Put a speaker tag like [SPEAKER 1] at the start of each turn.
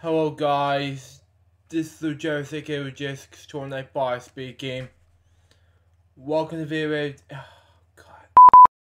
[SPEAKER 1] Hello guys, this is LukeJ62895's speaking. Welcome to the video.